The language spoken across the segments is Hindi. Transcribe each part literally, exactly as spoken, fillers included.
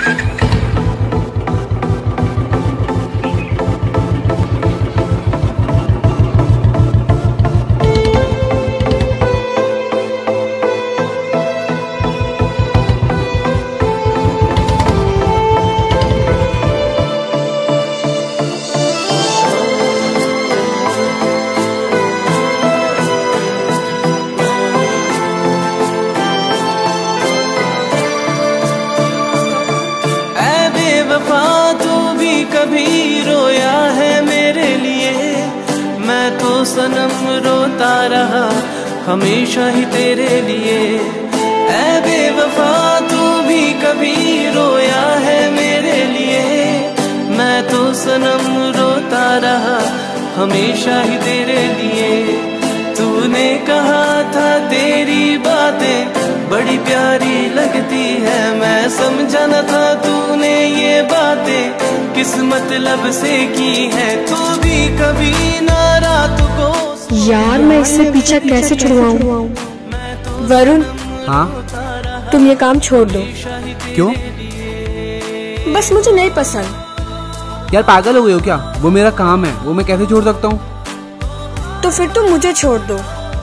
कभी रोया है मेरे लिए, मैं तो सनम रोता रहा हमेशा ही तेरे लिए। ऐ बेवफा तू भी कभी रोया है मेरे लिए, मैं तो सनम रोता रहा हमेशा ही तेरे लिए। तूने कहा था तेरी बातें बड़ी प्यारी लगती है, मैं समझा न था तूने ये बातें किस मतलब से की है। तू भी कभी ना रात को यार मैं इससे पीछा कैसे छुड़वाऊं? वरुण, हाँ तुम ये काम छोड़ दो। क्यों? बस मुझे नहीं पसंद। यार पागल हो गए हो क्या? वो मेरा काम है, वो मैं कैसे छोड़ सकता हूँ? तो फिर तुम मुझे छोड़ दो।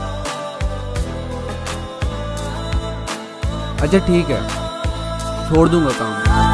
अच्छा ठीक है, छोड़ दूंगा काम।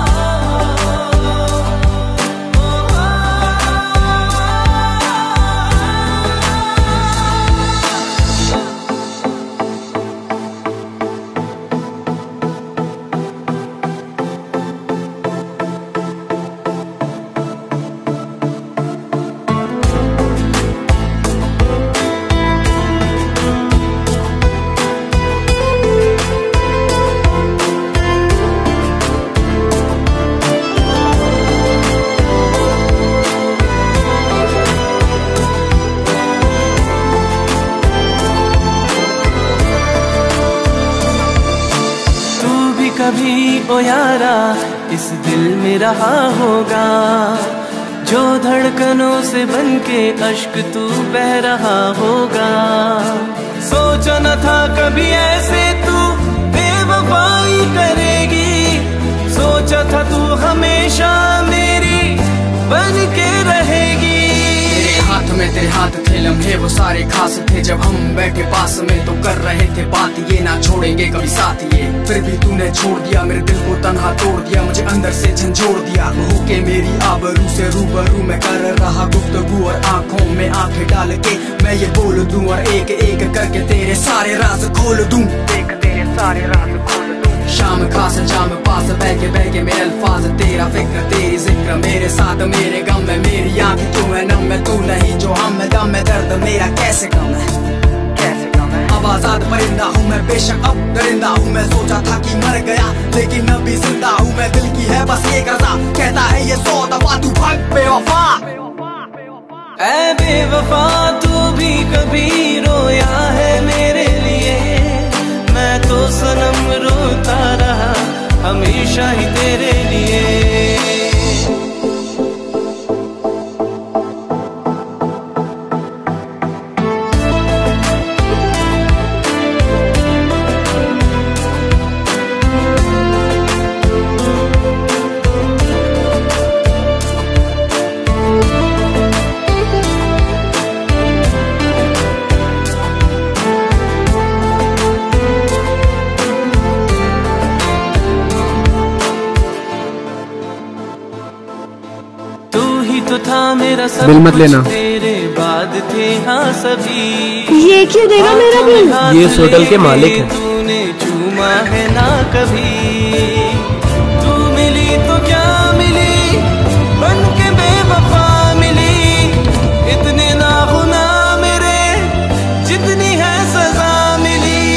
कभी ओ यारा इस दिल में रहा होगा, जो धड़कनों से बनके अश्क तू बह रहा होगा। सोचा न था कभी ऐसे तू बेवफाई करेगी, सोचा था तू हमेशा मेरी बन के रहेगी। हाथ में तेरे हाथ थे लम्हे वो सारे खास थे, जब हम बैठे पास में तो कर रहे थे बात ये ना छोड़ेंगे कभी साथ ये। फिर भी तूने छोड़ दिया मेरे दिल को तन्हा तोड़ दिया, मुझे अंदर से झंझोड़ दिया। बहू के मेरी आबरू से रूबरू मैं कर रहा गुफ्तगू और आंखों में आंखें डाल के मैं ये बोल दूं और एक एक करके तेरे सारे राज खोल दूं। देख तेरे सारे राज खोल दूं। शाम खास जाम पास बह के बह के मेरे अल्फाज तेरा फिक्र तेरी जिक्र मेरे साथ मेरे गम में मेरी आंखें तू है नम में तू नहीं जो हम में दम में दर्द मेरा कैसे कम है कैसे कम है। अब आजाद परिंदा हूँ मैं बेशक अब दरिंदा हूँ, मैं सोचा था कि मर गया लेकिन अब भी जिंदा हूँ मैं। दिल की है बस एक रज़ा कहता है ये सौ दफा तू भाग बेवफा। ऐ बेवफा तू भी कभी रोया है मेरे लिए, मैं तो सनम रोता रहा हमेशा ही तेरे लिए। तो था मेरा सब बिल मत लेना। तेरे बाद थे हाँ सभी। ये क्यों देगा मेरा बिल? ये इस होटल के मालिक हैं। तूने चूमा है ना कभी, तू मिली तो क्या मिली बन के बेवफा मिली। इतने ना गुना मेरे जितनी है सजा मिली।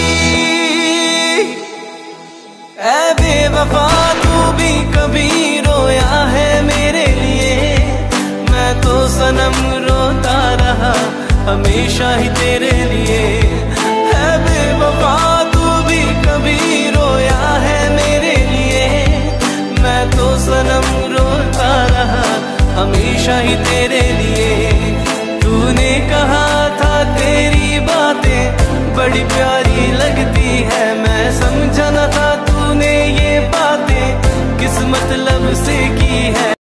ऐ बेवफा तू भी कभी रोया है मेरे लिए, मैं तो सनम रोता रहा हमेशा ही तेरे लिए। है बेवफा तू भी कभी रोया है मेरे लिए, मैं तो सनम रोता रहा हमेशा ही तेरे लिए। तूने कहा था तेरी बातें बड़ी प्यारी लगती है, मैं समझा न था तूने ये बातें किस मतलब से की है।